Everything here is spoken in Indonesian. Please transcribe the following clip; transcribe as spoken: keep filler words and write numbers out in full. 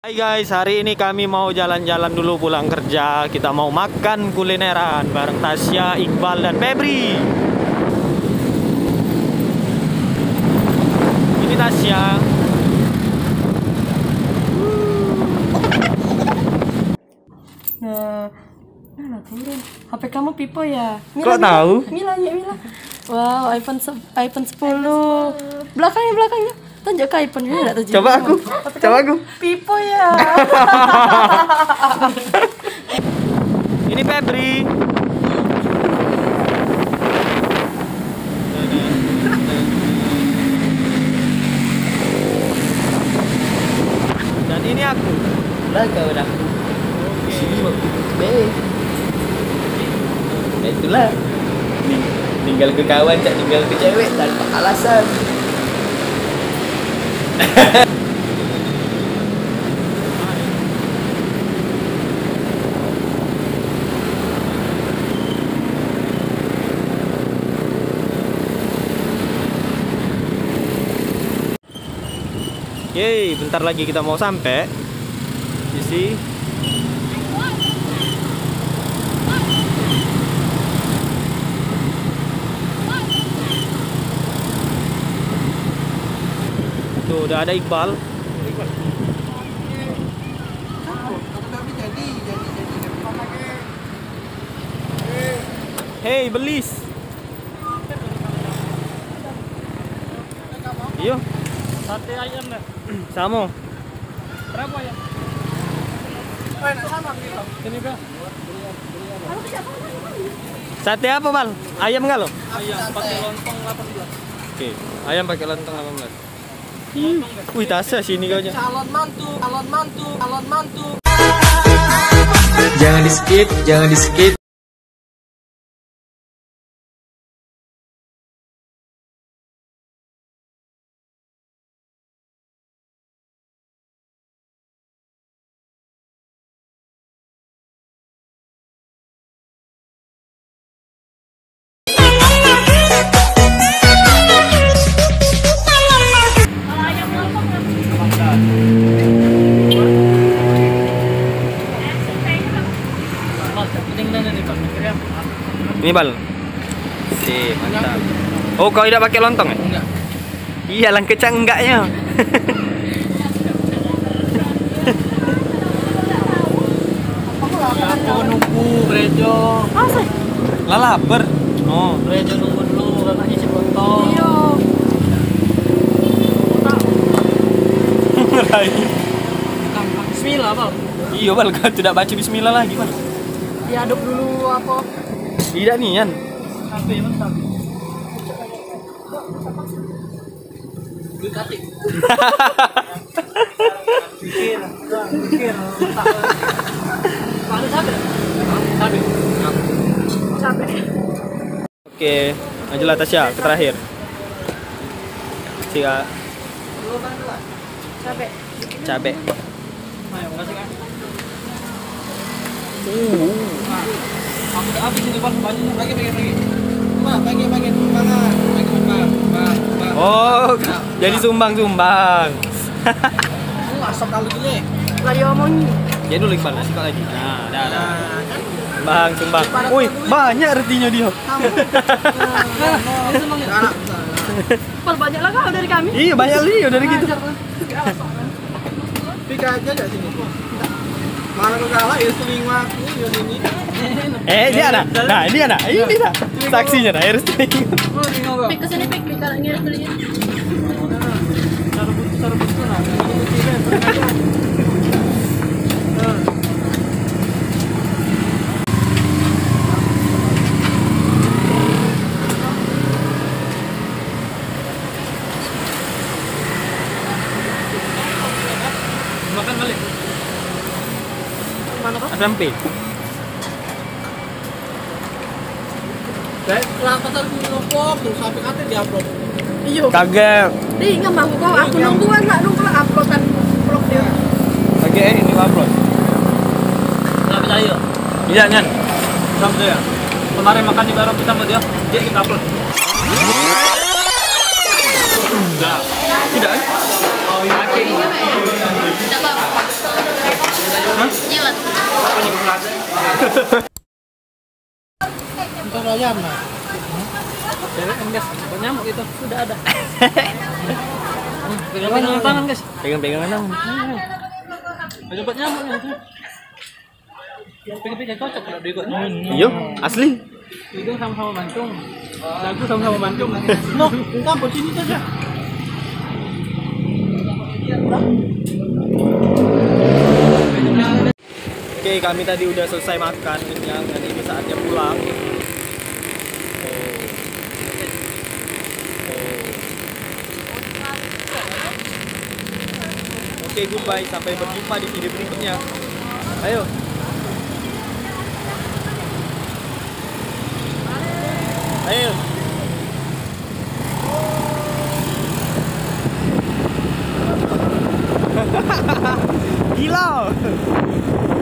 Hai guys, hari ini kami mau jalan-jalan dulu pulang kerja. Kita mau makan kulineran bareng Tasya, Iqbal, dan Febri. Ini Tasya. Nah, nah turun. H P kamu Pipo ya? Kok tahu? Mila, ya Mila. Wow, iPhone se- iPhone sepuluh. Belakangnya, belakangnya. Tunjuk ke iPhone-nya enggak tunjuk. Coba aku. Coba aku. Pipo ya. Ini Febri. Dan ini aku. Udah kau udah. Oke. Nah, itulah. Ning- Tinggal ke kawan, tak tinggal ke cewek tanpa alasan. Yeay, bentar lagi kita mau sampai. Isi. Tuh, udah ada Iqbal. Hey, belis. Iyo. Sate ayam deh. Sama. Berapa ya? Oh, enak sama gitu. Ini Bang. Sate apa, Bal? Ayam enggak lo? Ayam pakai lontong delapan belas. Oke, ayam pakai lontong delapan belas. Hmm. Wih, Tasya sini kau aja. Calon mantu, calon mantu, calon mantu. Jangan di skip, jangan di skip. Ini, Bal. Si, mantap. Oh, kau tidak pakai lontong ya? Enggak. Iya, lang kecang enggaknya. Aku nunggu Brejo. Asik. Lah lapar. Oh. Brejo nunggu dulu karena isi lontong. Iya. Bismillah, Bang. Iya, Bal, kau tidak baca bismillah lagi, Bal. Diaduk dulu apa? Tidak nian. Sampai mantap. Dekati. Pikir, pikir. Paling sampai. Sampai. Sampai. Oke, majulah Tasya ke terakhir. Sika Sampai. cabe. Ayo, kasih kan. Uh. Aku udah habis ini Bang, banyak lagi bagi bagi. Mah, bagi bagi sumbangan, bagi sumbangan. Bang, bang. Oh, jadi sumbang-sumbang. Lu asap kali gini. Lagi omongin. Ya dulu Iqbal, nasi kok lagi. Nah, dah, dah. Bang, sumbang. Wih, banyak artinya dia. Ini semangat. Anak. Pal banyak lah kau dari kami. Iya, banyak Leo dari gitu. Pika aja enggak sini. Mana kau kalah ya seling aku ya ini. Eh, dia ada. Nah, ini ada. Ini dah. Saksinya dah, harus Oh, tinggal Pik kesini pik, pik kalau ngiris belinya. Cara butuh cara butuh nah. Ini tidak berkaya. Makan balik. Mana kok? Sampai. Baik, langkah tadi ngopok terus sampai kate di-upload. Iya. Kagak. Ih, nggak mau kau. Aku nungguan nggak nunggu lah uploadan vlog dia. Kagak eh, ini upload. Enggak percaya. Iya, Nyan. Sampai ya. Kemarin makan di barang kita sama dia, dia kita upload. Enggak. Tidak. Oh, iya. ayam nah. Cewek kan guys, buat nyamuk itu sudah ada. Pegang-pegangan tangan guys. Pegang-pegangan tangan. Ada buat nyamuknya itu. Pegang-pegang cocok kalau diikut. Iya, asli. Hidung sama-sama mancung. Dagu sama-sama mancung. No, campur sini saja. Oke, kami tadi udah selesai makan kenyang dan ini saatnya pulang. Oke, goodbye. Sampai berjumpa di video berikutnya. Ayo. Ayo. Gila.